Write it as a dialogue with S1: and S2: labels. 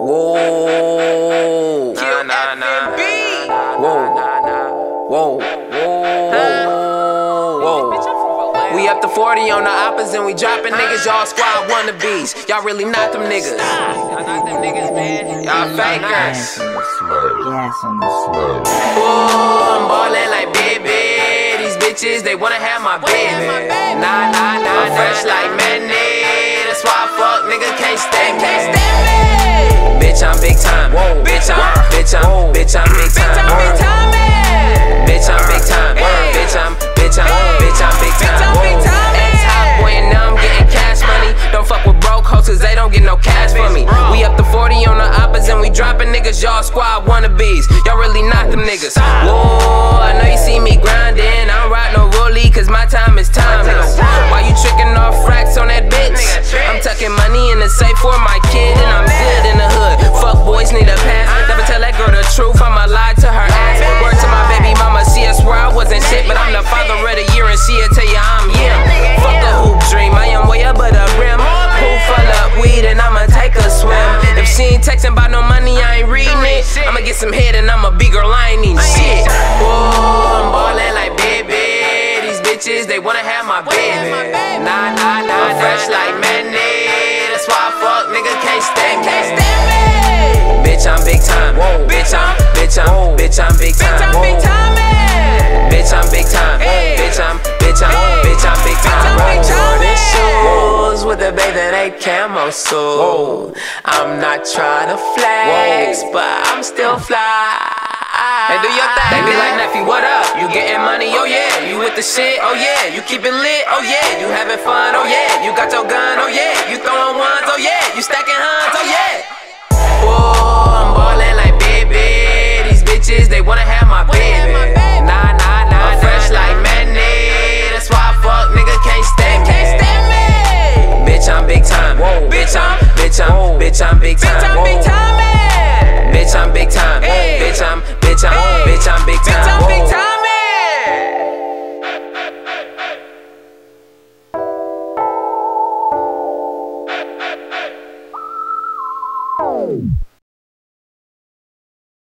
S1: Whoa.
S2: Nah, nah, nah.
S1: Whoa. Whoa. Whoa. We up to 40 on the oppas and we dropping niggas. Y'all squad wannabes. Y'all really not them niggas.
S2: Y'all not them niggas, man.
S1: Y'all fakers.
S3: Ooh,
S1: I'm ballin' like baby. These bitches, they wanna have my baby. Nah, nah, nah, I'm fresh like mayonnaise. That's why I fuck nigga can't stand me. Bitch, I'm big time. Bitch, I'm big time. Bitch, I'm big time. Bitch, I'm big time. Bitch, I'm big time. Ex-hot boy and now I'm getting cash money. Don't fuck with broke hoes cause they don't get no cash for me. We up to 40 on the oppas and we dropping niggas. Y'all squad wannabes. Y'all really not them niggas. Whoa, I know you see me grinding. I don't ride no rollie cause my time is timeless. Why you tricking off racks on that bitch? I'm tucking money in the safe for my kid and I'm good in the hood. Fuck boys need a pass. Never tell that girl the truth, I'ma lie to her ass. Word to my baby mama, see I swear I wasn't shit, but I'm the father of the year and she'll tell you I'm him. Fuck a hoop dream, I am way above the rim. Pool full of weed and I'ma take a swim. If she ain't texting about no money, I ain't reading it. I'ma get some head and I'm a big girl, I ain't eating shit. Whoa, I'm ballin' like baby. These bitches, they wanna have my baby. Nah, nah, nah, I'm fresh like mayonnaise. That's why I fuck nigga can't stand me. Bitch, I'm big time. Bitch, I'm big time. Bitch, I'm big time. Bitch, I'm big time. Bitch, I'm big time. Jordan shoes with a babe that ain't camo suit. I'm not trying to flex, but I'm still fly. Hey, do your thing. They be like, Neffy, what up? You getting money? Oh yeah. You with the shit? Oh yeah. You keep it lit? Oh yeah. You having fun? Oh yeah. You got your gun? Oh yeah. You throwing ones? Oh yeah. You stacking